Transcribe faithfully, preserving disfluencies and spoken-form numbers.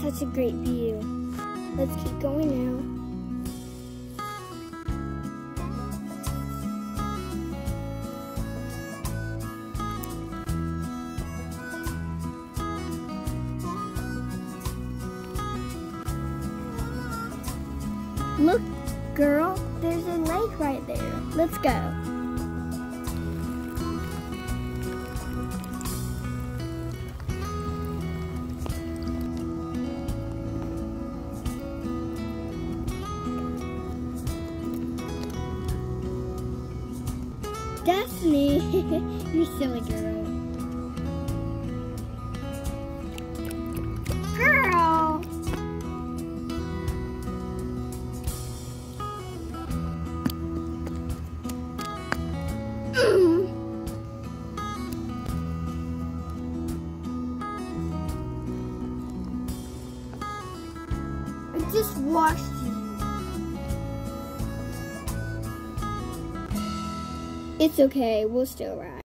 such a great view. Let's keep going now. Look, girl, there's a lake right there. Let's go. Destiny, you silly girl. Girl! Mm. I just washed you. It's okay, we'll still ride.